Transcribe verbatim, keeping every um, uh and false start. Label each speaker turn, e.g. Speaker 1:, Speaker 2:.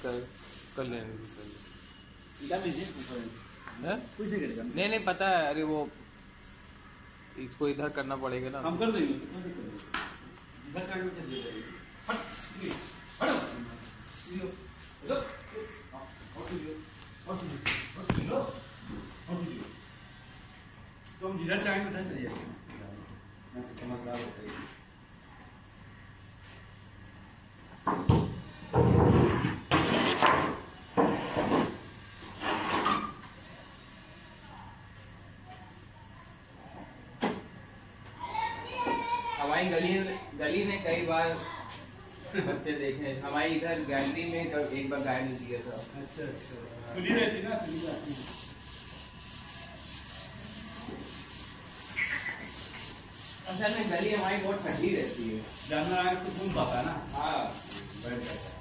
Speaker 1: कर कर लेने की कर
Speaker 2: ले।
Speaker 1: नहीं नहीं पता है, अरे वो इसको इधर करना पड़ेगा ना।
Speaker 2: हम कर देंगे इधर साइड में चल जाएगी। हट हट लो लो और लो और लो और लो तो हम जिधर साइड में उधर चले जाएंगे। मैं तो समझदार होता है।
Speaker 1: हमारी गली गली में कई बार बच्चे देखे, हमारी इधर गैलरी में एक बार गाय ने दिया था।
Speaker 2: अच्छा अच्छा खुली रहती ना, खुली रहती।
Speaker 1: असल में गली हमारी बहुत ठंडी रहती है,
Speaker 2: जानवर आगे से घूम पाता है ना।
Speaker 1: हाँ
Speaker 2: बैठ जाता है।